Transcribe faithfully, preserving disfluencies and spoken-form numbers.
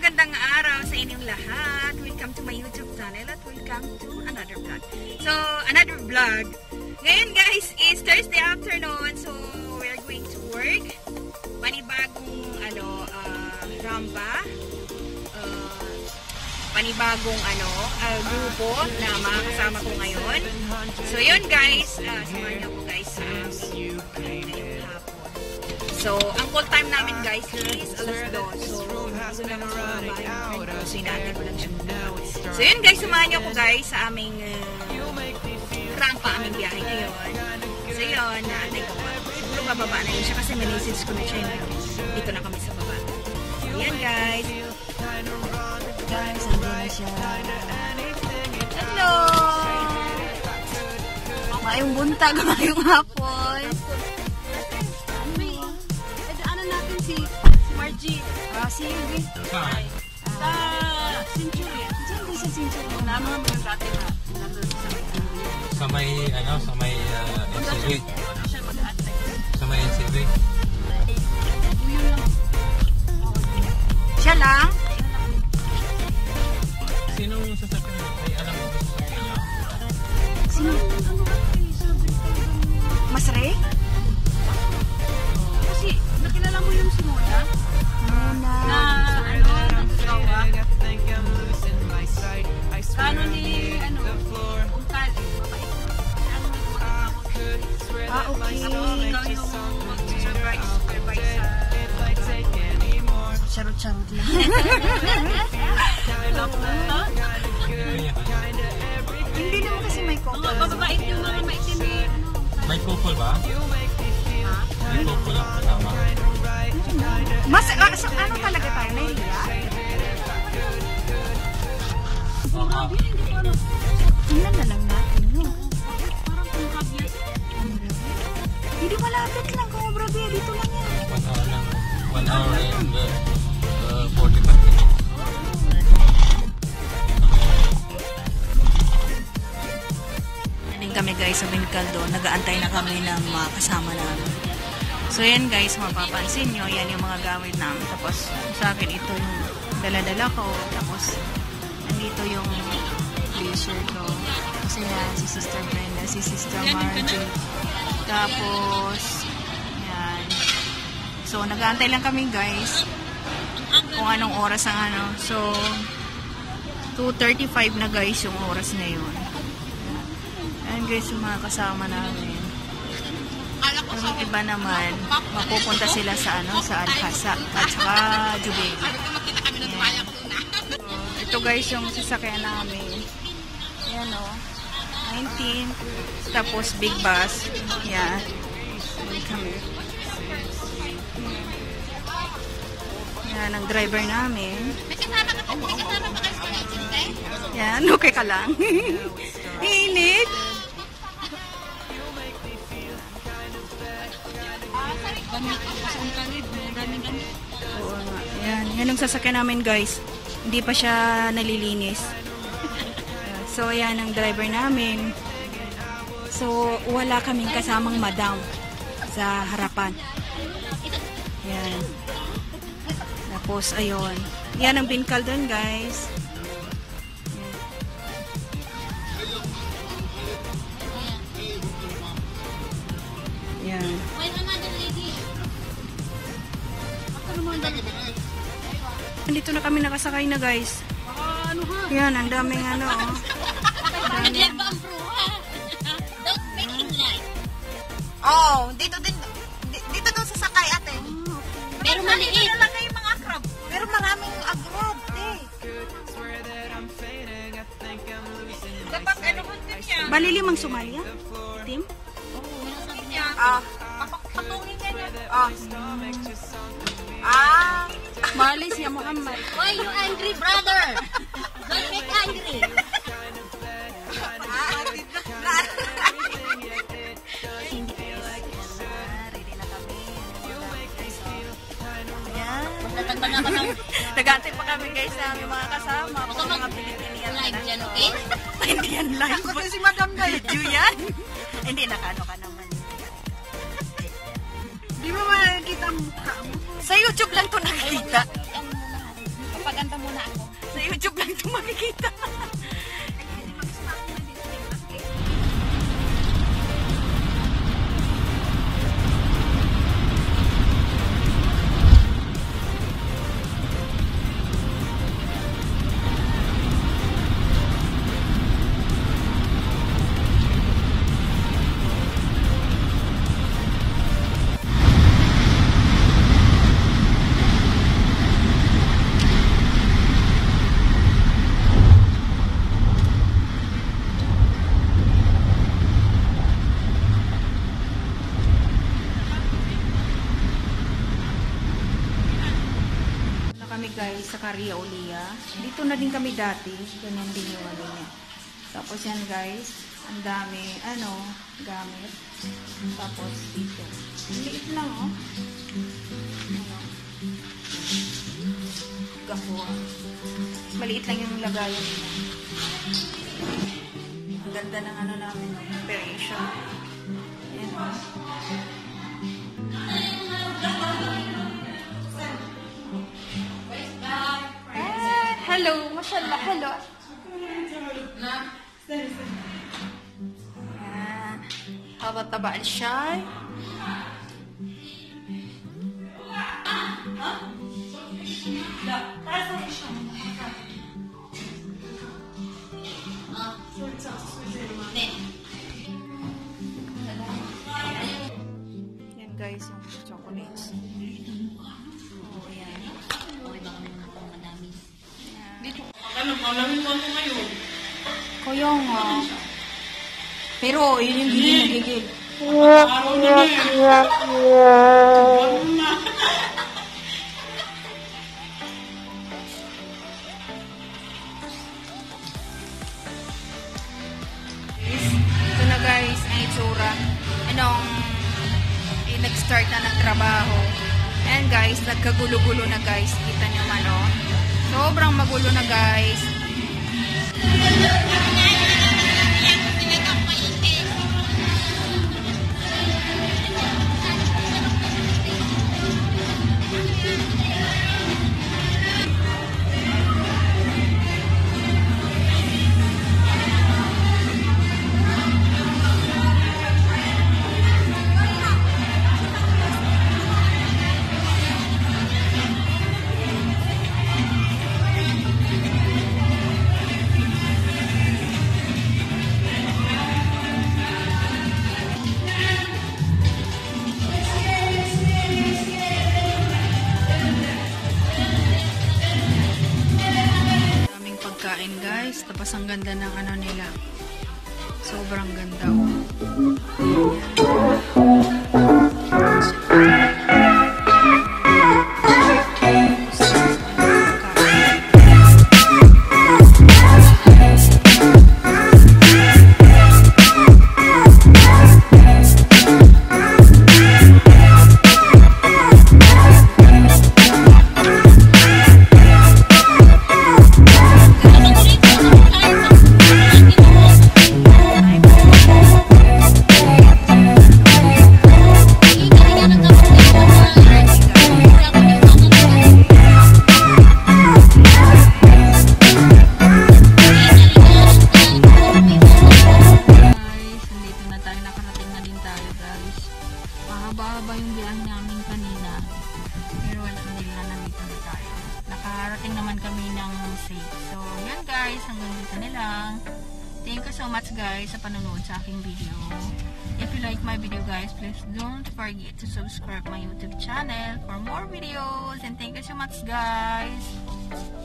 magandang araw sa inyong lahat. Welcome to my YouTube channel at welcome to another vlog. So, another vlog. Ngayon guys is Thursday afternoon. So, we're going to work. Panibagong ano, uh, ramba. Uh, panibagong ano, uh, grupo na makakasama ko ngayon. So, yun guys. Uh, samahan niyo ko guys sa ngayong hapon. So, ang call time namin guys is alas dos. So, gusto naman sa bahay ng friend ko. So, inaantay ko lang siya. So, yun guys, samahan niyo ko guys sa aming uh, rampa, aming biyahe ngayon. So, yun, naantay ko pa. Siguro bababa na yun siya kasi may-message ko na siya yun. Dito na kami sa baba. So, yun guys. Guys, andun na siya. Hello! Mayong buntag, mayong hapon. Ah, si Yubi. Saan? Sa Century. Diyan din sa Century. Naman mo yung dati na. Sa may, ano, sa may uh, N C B. Sa may N C B. Siya lang? Sino yung sasakyan mo? Ay, alam mo yung sasakyan niya? Sino? Masre? Kasi nakilala mo yung Simona? Na, ano, nagsawa. Kano ni, ano, Unkali. Ah, okay. Ikaw yung mag-surprise, surprise sa... Charot-charot lang. Hindi naman kasi may couple. Mababait yung mga maitim eh. May couple ba? May couple lang kasama. Mas, uh, so, ano talaga tayo? Nahiya? Baka. Tingnan na lang natin, no? Hindi malapit lang kung Obrabia. Dito lang yan. One hour lang. One hour and uh, forty-five minutes. Naling kami guys sa Bingkaldo. Nag-aantay na kami ng mga kasama namin. So yan guys, mapapansin nyo, yan yung mga gamit namin. Tapos sa akin ito yung dala-dala ko. Tapos nandito yung blazer ko. Kasi yan, si Sister Brenda, si Sister Margie. Tapos, yan. So nag-aantay lang kami guys. Kung anong oras ang ano. So, two thirty-five na guys yung oras ngayon. Yan guys yung mga kasama namin. Yung iba naman, mapupunta sila sa ano, sa Alhasa at saka Jubilee. Yan. Ito guys yung sasakyan namin. Ayan o. nineteen. Tapos big bus. Yan. Kami. Yan ang driver namin. Yan. Okay ka lang. Init. Oo nga. Yan. Yan ang sasakyan namin guys. Hindi pa siya nalilinis. So yan ang driver namin. So wala kaming kasamang madam sa harapan. Yan. Tapos ayun. Yan ang Bingkaldo guys. Yan. Dito na kami nakasakay na guys. Yan, ang daming ano. Oh. Daming. Oh, dito din. Dito daw sa sakay ate. Pero maliit. Dito lang yung mga crab. Pero maraming agrod eh. Dapat ano ko din niya. Balilimang sumali yan? Tim? Ah, patungin niya niya. Ah. Ah. Bali siya Muhammad. Why you angry, brother? Don't make angry. Ah, dito na. Ready na kami. Yan. Tatagban na ako ng Nag-aantay pa kami guys sa aming mga kasama. Mga mga Pilipinian. live dyan, okay? Hindi yan live. Ako si Madam na Video yan. Hindi, nakano ka naman. Di mo makikita ang mukha mo. Sa YouTube lang to nakikita. Papaganda mo kami guys sa Caria Olia. Dito na din kami dati. Ganyan din yung ano niya. Tapos yan guys, ang dami, ano, gamit. Tapos dito. Liit lang oh. Ano. Gafo. Maliit lang yung lagayan nila. Ang ganda ng ano namin, operation. Ayan oh. Hello, mashallah, hello. هذا طبق الشاي. Yan guys, yung chocolates. Oh, yan. Alam, alamin mo ako ngayon. Kaya nga. Pero, yun yung hindi nagigil. Araw na na eh. Araw na. Ito na guys, ang itsura. Anong, eh, nag-start na ng trabaho. And guys, nagkagulo-gulo na guys. Kita nyo man o. Sobrang magulo na guys. Pagkain guys, tapos ang ganda ng ano nila, sobrang ganda oh. Mahaba-haba yung biyahe namin kanina. Pero alhamdulillah, nandito na tayo. Nakarating naman kami ng safe. So, yan guys, hanggang dito na lang. Thank you so much guys sa panonood sa aking video. If you like my video guys, please don't forget to subscribe my YouTube channel for more videos. And thank you so much guys.